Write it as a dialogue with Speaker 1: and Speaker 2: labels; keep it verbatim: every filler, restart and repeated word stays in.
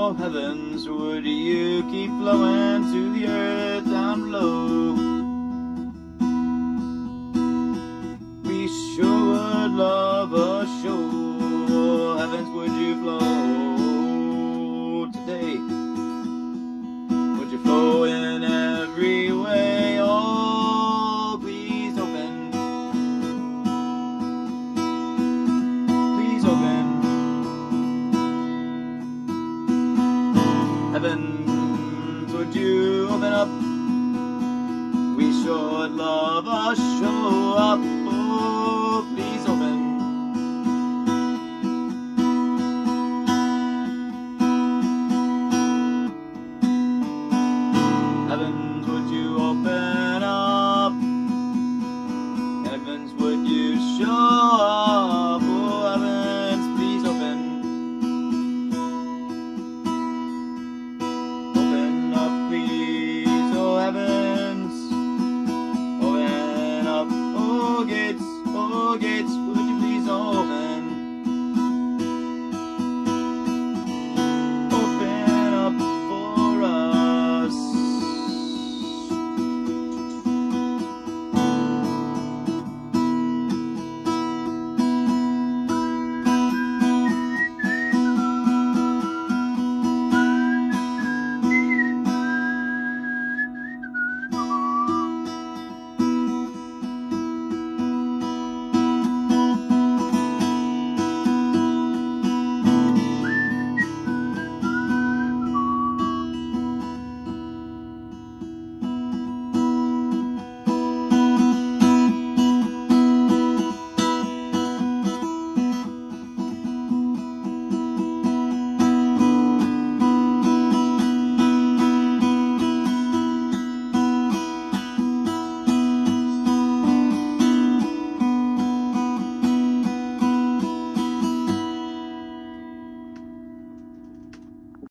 Speaker 1: Oh, heavens, would you keep flowing to the earth down below? We sure would love a show. Oh, heavens, would you flow today? Would you flow in every way? Oh, please open. Please open. Heavens, would you open up? We sure would love a show up.